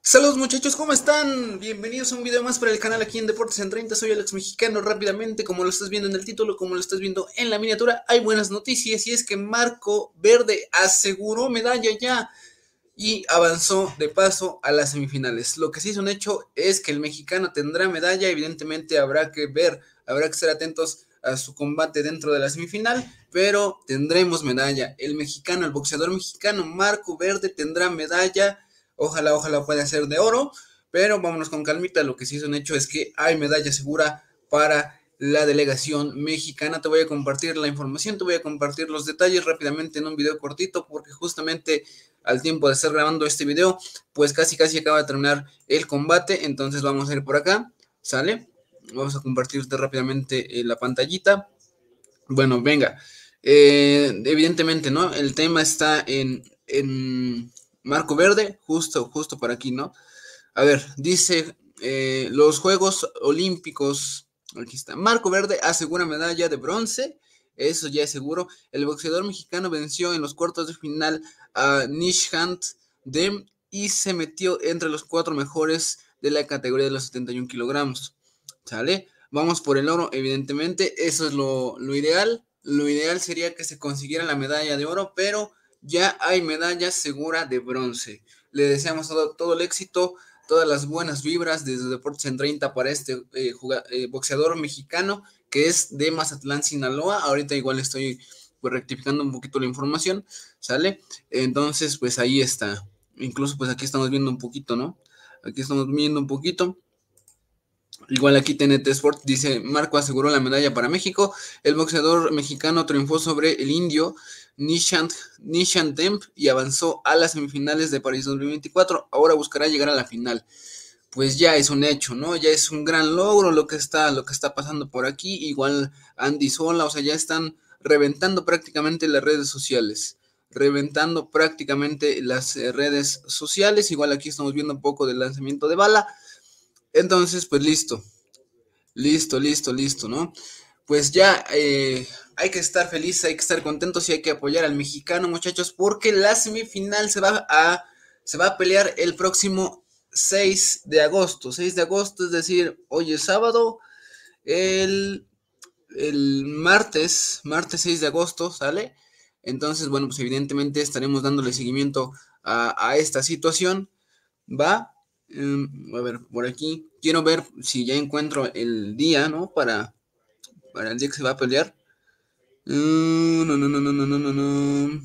Saludos muchachos, ¿cómo están? Bienvenidos a un video más para el canal aquí en Deportes en 30. Soy Alex Mexicano. Rápidamente, como lo estás viendo en el título, como lo estás viendo en la miniatura, hay buenas noticias y es que Marco Verde aseguró medalla ya y avanzó de paso a las semifinales. Lo que sí es un hecho es que el mexicano tendrá medalla. Evidentemente habrá que ver, habrá que estar atentos a su combate dentro de la semifinal, pero tendremos medalla. El mexicano, el boxeador mexicano Marco Verde tendrá medalla. Ojalá pueda ser de oro, pero vámonos con calmita. Lo que sí es un hecho es que hay medalla segura para la delegación mexicana. Te voy a compartir la información, te voy a compartir los detalles rápidamente en un video cortito, porque justamente al tiempo de estar grabando este video, pues casi acaba de terminar el combate. Entonces vamos a ir por acá, ¿sale? Vamos a compartirte rápidamente la pantallita. Bueno, venga. Evidentemente, ¿no? El tema está en Marco Verde, justo por aquí, ¿no? A ver, dice los Juegos Olímpicos, aquí está, Marco Verde asegura medalla de bronce, eso ya es seguro. El boxeador mexicano venció en los cuartos de final a Nishant Dem y se metió entre los 4 mejores de la categoría de los 71 kilogramos, ¿sale? Vamos por el oro, evidentemente, eso es lo ideal. Lo ideal sería que se consiguiera la medalla de oro, pero ya hay medalla segura de bronce. Le deseamos todo el éxito, todas las buenas vibras desde Deportes en 30 para este boxeador mexicano que es de Mazatlán, Sinaloa. Ahorita igual estoy pues rectificando un poquito la información, ¿sale? Entonces, pues ahí está. Incluso pues aquí estamos viendo un poquito, ¿no? Aquí estamos viendo un poquito. Igual aquí TNT Sport dice, Marco aseguró la medalla para México. El boxeador mexicano triunfó sobre el indio Nishant Demp y avanzó a las semifinales de París 2024. Ahora buscará llegar a la final. Pues ya es un hecho, ¿no? Ya es un gran logro lo que está pasando por aquí. Igual Andy Sola, o sea, ya están reventando prácticamente las redes sociales. Reventando prácticamente las redes sociales. Igual aquí estamos viendo un poco del lanzamiento de bala. Entonces, pues listo, ¿no? Pues ya hay que estar felices, hay que estar contentos y hay que apoyar al mexicano, muchachos, porque la semifinal se va a pelear el próximo 6 de agosto. 6 de agosto, es decir, hoy es sábado, el, el martes 6 de agosto, ¿sale? Entonces, bueno, pues evidentemente estaremos dándole seguimiento a esta situación, ¿va? A ver, por aquí. Quiero ver si ya encuentro el día, ¿no? Para el día que se va a pelear. No.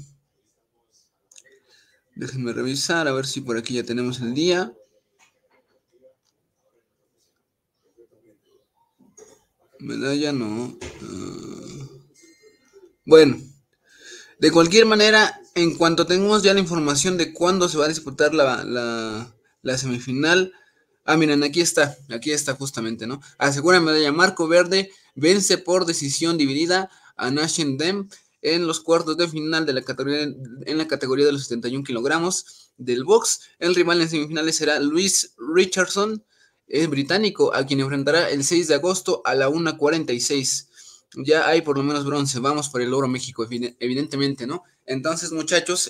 Déjenme revisar, a ver si por aquí ya tenemos el día. Medalla no. Bueno, de cualquier manera, en cuanto tengamos ya la información de cuándo se va a disputar la semifinal. Ah, miren, aquí está justamente, ¿no? Asegura medalla Marco Verde, vence por decisión dividida a Nashien Dem en los cuartos de final de en la categoría de los 71 kilogramos del box. El rival en semifinales será Luis Richardson, británico, a quien enfrentará el 6 de agosto a la 1:46. Ya hay por lo menos bronce, vamos por el oro México, evidentemente, ¿no? Entonces, muchachos,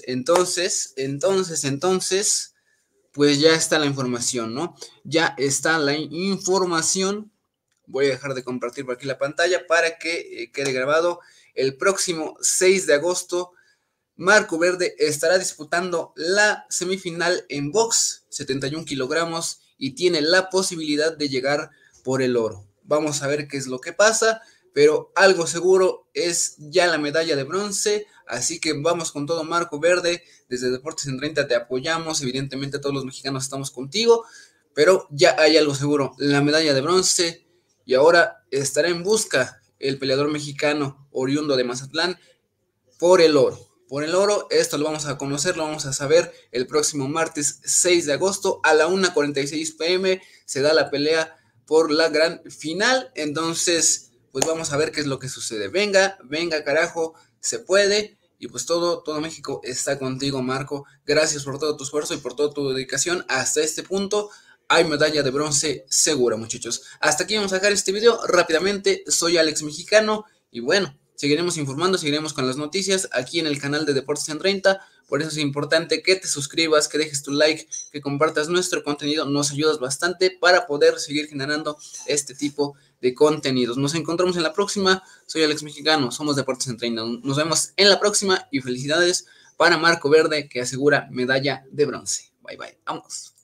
pues ya está la información, ¿no? Ya está la información. Voy a dejar de compartir por aquí la pantalla para que quede grabado. El próximo 6 de agosto, Marco Verde estará disputando la semifinal en box, 71 kilogramos, y tiene la posibilidad de llegar por el oro. Vamos a ver qué es lo que pasa, pero algo seguro es ya la medalla de bronce, así que vamos con todo, Marco Verde. Desde Deportes en 30 te apoyamos, evidentemente todos los mexicanos estamos contigo, pero ya hay algo seguro, la medalla de bronce, y ahora estará en busca el peleador mexicano oriundo de Mazatlán por el oro. Por el oro, esto lo vamos a conocer, lo vamos a saber el próximo martes 6 de agosto a la 1:46 pm. Se da la pelea por la gran final. Entonces, pues vamos a ver qué es lo que sucede. Venga, carajo, se puede. Y pues todo México está contigo, Marco. Gracias por todo tu esfuerzo y por toda tu dedicación. Hasta este punto hay medalla de bronce segura, muchachos. Hasta aquí vamos a dejar este video rápidamente. Soy Alex Mexicano y bueno, seguiremos informando, seguiremos con las noticias aquí en el canal de Deportes en 30. Por eso es importante que te suscribas, que dejes tu like, que compartas nuestro contenido. Nos ayudas bastante para poder seguir generando este tipo de contenidos. Nos encontramos en la próxima. Soy Alex Mexicano, somos Deportes en 30. Nos vemos en la próxima y felicidades para Marco Verde, que asegura medalla de bronce. Bye bye, vamos.